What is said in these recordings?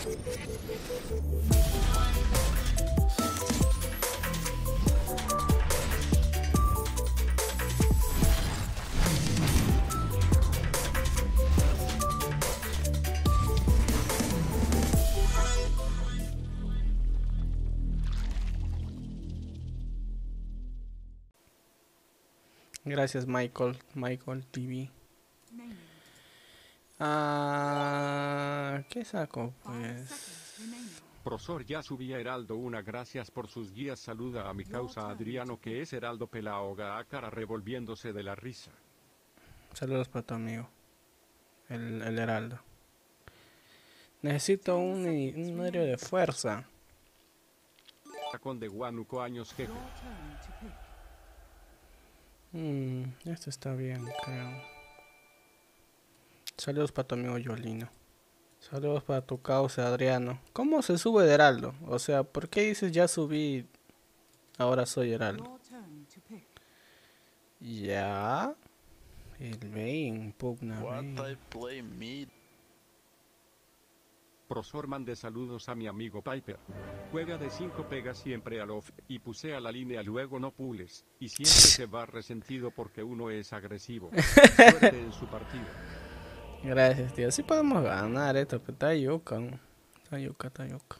Gracias Michael TV. ¿Qué saco pues? Profesor, ya subí a Heraldo una gracias por sus guías. Saluda a mi causa Adriano, que es Heraldo Pelaoga, a cara revolviéndose de la risa. Saludos para tu amigo, el Heraldo. Necesito un héroe de fuerza. Con de Huánuco años jeje. Esto está bien, creo. Saludos para tu amigo Yolino. Saludos para tu causa Adriano. ¿Cómo se sube de Heraldo? O sea, ¿por qué dices ya subí? Ahora soy Heraldo. Ya. El Vayne, pugna Vayne. Profesor, mande saludos a mi amigo Piper. Juega de 5, pega siempre al off y pusea la línea, luego no pules. Y siempre se va resentido porque uno es agresivo. Suerte en su partido. Gracias, tío. Sí podemos ganar esto, pero está yuca. Está yuca.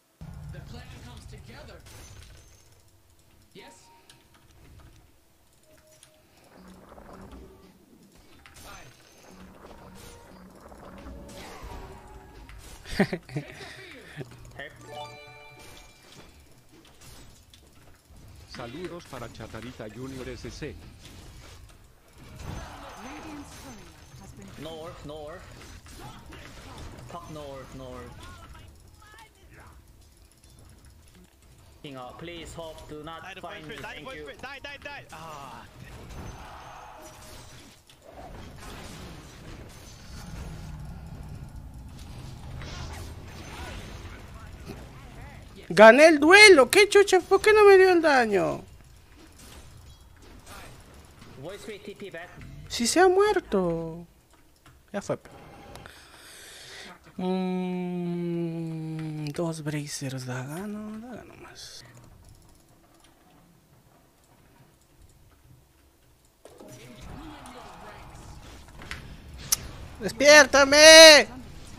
Saludos para Chatarita Junior SC. North. Top north. Please hope do not find me. Thank you. Die. Ah. Gané el duelo. ¿Qué chucha? ¿Por qué no me dio el daño? Si se ha muerto. Ya fue. 2 bracers la gano más. ¡Despiértame!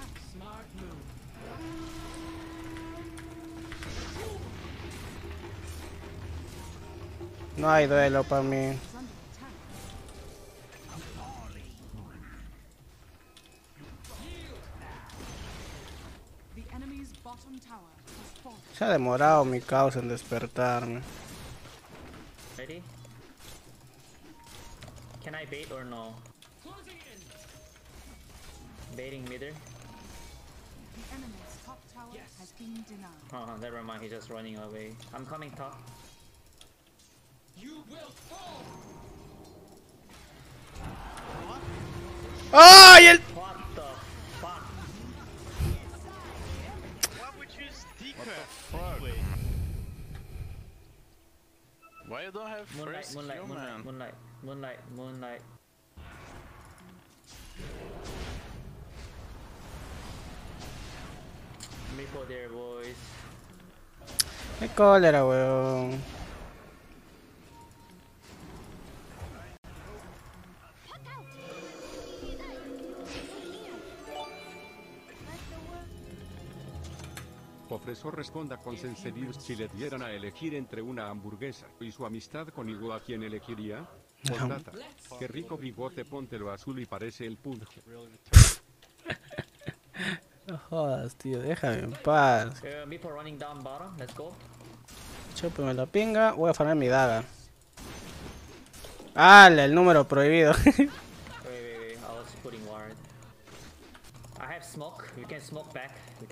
No hay duelo para mí. Se ha demorado mi causa en despertarme. Ready? Can I bait or no? Baiting midder? Oh, never mind, he's just running away. I'm coming top. ¡Ay! El... What the fuck? Why would you use Deca? Wait. Why you don't have first kill, man? Moonlight. Meepo there, boys. ¡Qué cólera, weón! Profesor, responda con sinceridad. Si le dieran a elegir entre una hamburguesa y su amistad con Igo, ¿a quién elegiría? Postdata. Qué rico bigote, póntelo azul y parece el Pudge. No jodas, tío, déjame en paz. Meepo running down bottom, let's go. Chúpeme la pinga, voy a farmar mi daga. ¡Hala! El número prohibido. Wait, I was putting ward. I have smoke, we can smoke back.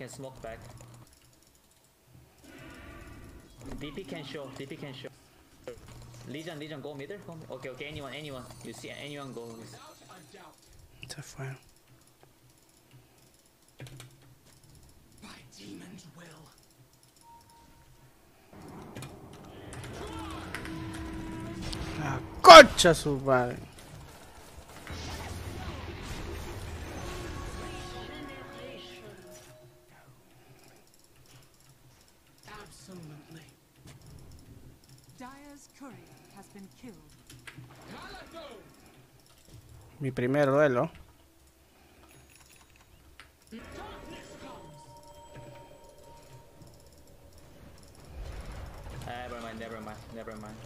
DP can show. Legion, go middle. Okay, anyone. You see anyone go. Se fue. La concha su madre. Dire's courier has been killed. Mi primer duelo. Never mind.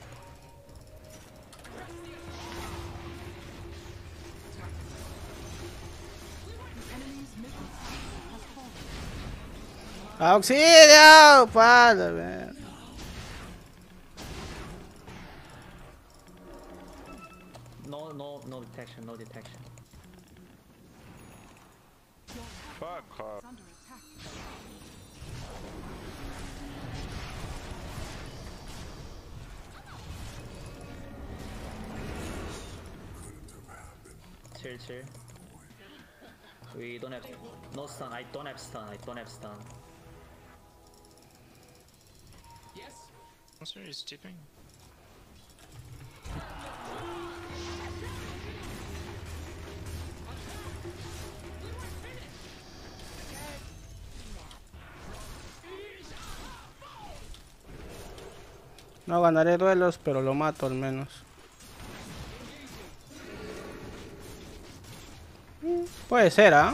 ¡Auxilio! ¡Pala! No detection, no detection. Fuck off. Under attack. Chill. We don't have no stun. I don't have stun. Monster is tipping. No ganaré duelos, pero lo mato al menos. Puede ser, ¿ah?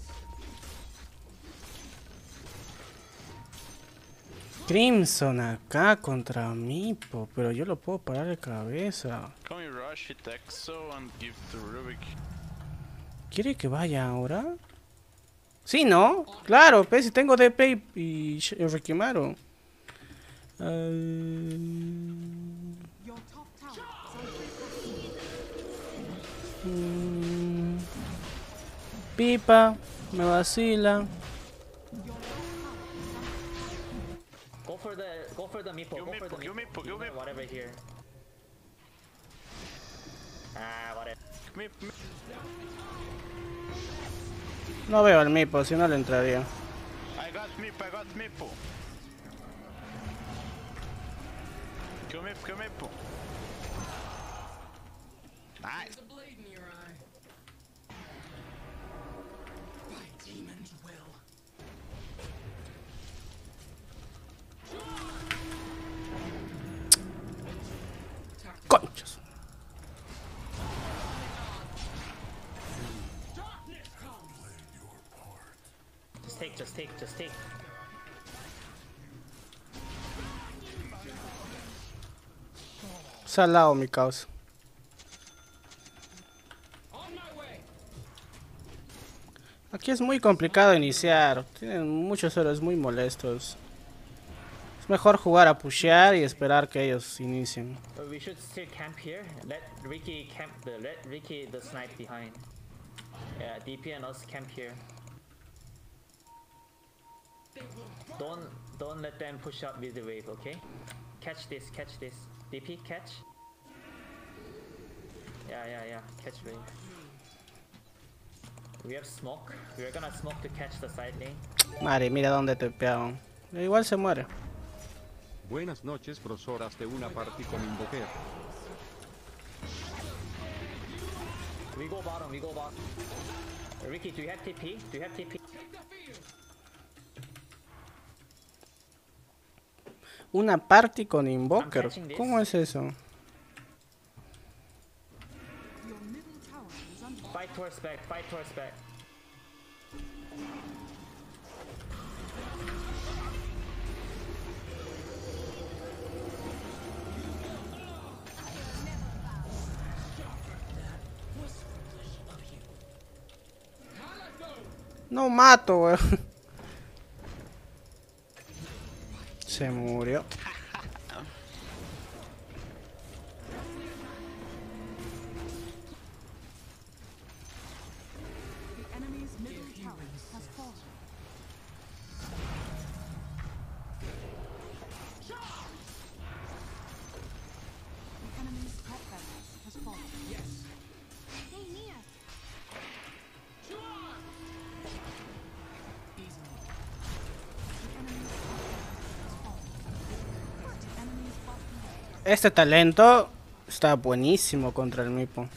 Crimson acá contra Mipo, pero yo lo puedo parar de cabeza. Can we rush hit Exo and give to Rubik? ¿Quiere que vaya ahora? Sí, ¿no? Claro, pues si tengo DP y Rikimaru. Your top tower is under attack. Pipa, me vacila. Go for the Meepo. Give me. Whatever here. Whatever. Me. No veo al Mipo, si no le entraría. I got Meepo. Kill Meepo. Nice. Conchas. Just take. Salado mi causa. Aquí es muy complicado iniciar. Tienen muchos héroes muy molestos. Es mejor jugar a pushear y esperar que ellos inicien. We should still camp here. Let Ricky the snipe behind. Yeah, DP and us camp here. Don't let them push up with the wave, okay? Catch this. DP, catch. Yeah. Catch wave. We have smoke. We're gonna smoke to catch the side lane. Madre, mira dónde te pegaron. Igual se muere. Buenas noches, brosoras de una party con Invoker. We go bottom. Ricky, do you have TP? Una party con Invoker. ¿Cómo es eso? Your middle tower is under Fight towards back. No mato, weón. Se murió. the enemy's middle tower has fallen. The enemy's top barracks has fallen. Stay near. Este talento está buenísimo contra el Mipo.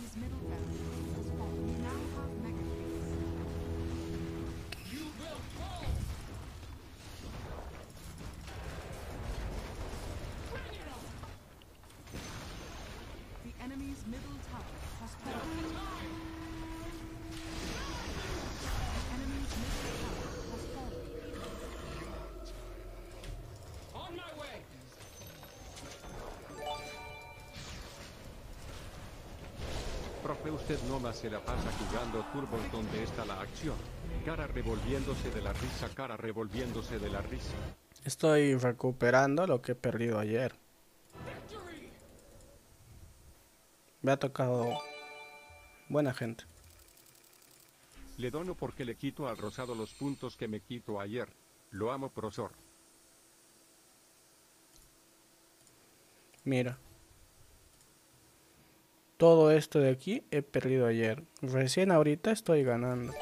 enemy's middle barracks has fallen. We now have mega creeps. The enemy's middle tower has fallen. The enemy's middle tower has fallen. Profe, usted nomás se la pasa jugando turbos donde está la acción. Cara revolviéndose de la risa, cara revolviéndose de la risa. Estoy recuperando lo que he perdido ayer. Me ha tocado buena gente. Le dono porque le quito al rosado los puntos que me quito ayer. Lo amo, profesor. Mira. Todo esto de aquí he perdido ayer. Recién ahorita estoy ganando.